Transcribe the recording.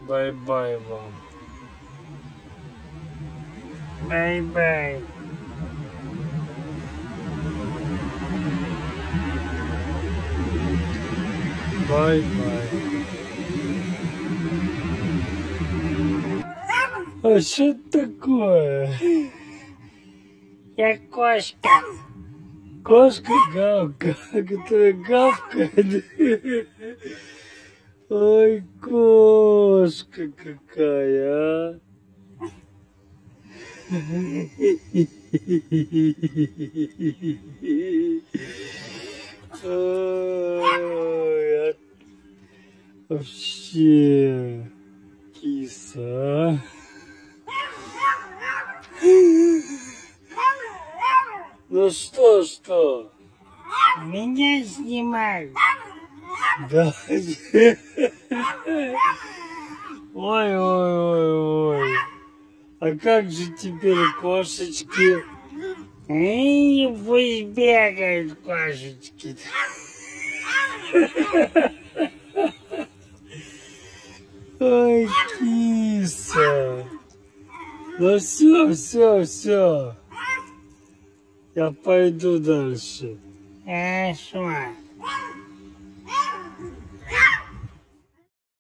Бай-бай вам. Бай-бай. Бай-бай. А что такое? Я кошка. Кошка которая гавкает. Ой, кошка какая, а. Ой, вообще киса, а? Ну что? Меня снимают. Да. Ой. А как же теперь кошечки? Пусть бегают кошечки. Ой, киса. Ну все. Я пойду дальше. Хорошо.